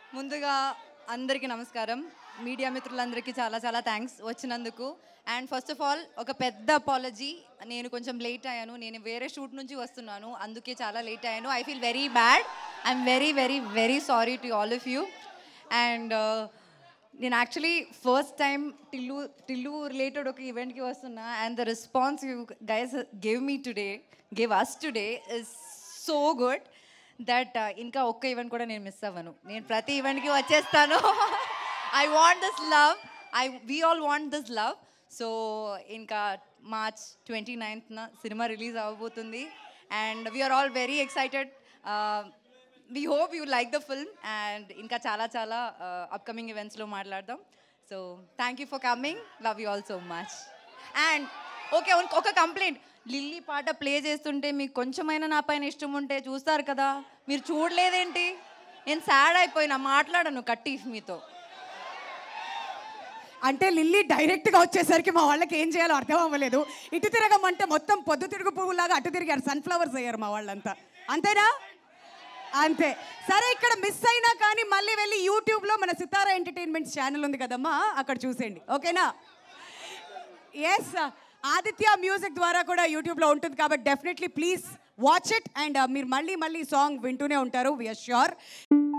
ముందుగా అందరికీ నమస్కారం. మీడియా మిత్రులందరికీ చాలా చాలా థ్యాంక్స్ వచ్చినందుకు. అండ్ ఫస్ట్ ఆఫ్ ఆల్ ఒక పెద్ద అపాలజీ. నేను కొంచెం లేట్ అయ్యాను. నేను వేరే షూట్ నుంచి వస్తున్నాను, అందుకే చాలా లేట్ అయ్యాను. I feel very bad. I'm very very very sorry to all of you. And నేను actually first time Tillu related ఒక ఈవెంట్కి వస్తున్నా. And the response you guys give us today is so good that ఇంకా ఒక్క event కూడా నేను miss అవ్వను. నేను ప్రతి ఈవెంట్కి వచ్చేస్తాను. I want this love. We all want this love. So ఇంకా మార్చ్ 29th సినిమా రిలీజ్ అవ్వబోతుంది. And we're all very excited. We hope you like the film. And ఇంకా చాలా చాలా అప్కమింగ్ ఈవెంట్స్లో మాట్లాడదాం. So thank you for coming. Love you all so much. And okay, ఒక complaint. Lilly పాట ప్లే చేస్తుంటే మీకు కొంచెమైనా నా పైన ఇష్టం ఉంటే చూస్తారు కదా, మీరు చూడలేదేంటి? నేను సాడ్ అయిపోయినా, మాట్లాడను కట్టి మీతో. అంటే లిల్లీ డైరెక్ట్గా వచ్చేసరికి మా వాళ్ళకి ఏం చేయాలో అర్థం అవ్వలేదు. ఇటు తిరగమంటే మొత్తం పొద్దు తిరుగు పువ్వులాగా అటు తిరిగారు, సన్ఫ్లవర్స్ అయ్యారు మా వాళ్ళంతా. అంతేనా? అంతే. సరే, ఇక్కడ మిస్ అయినా కానీ మళ్ళీ వెళ్ళి యూట్యూబ్లో మన సితారా ఎంటర్టైన్మెంట్స్ ఛానల్ ఉంది కదమ్మా, అక్కడ చూసేయండి. ఓకేనా? ఎస్, ఆదిత్య మ్యూజిక్ ద్వారా కూడా యూట్యూబ్లో ఉంటుంది కాబట్టి definitely please watch it. And మీరు మళ్ళీ సాంగ్ వింటూనే ఉంటారు, వీఆర్ ష్యూర్.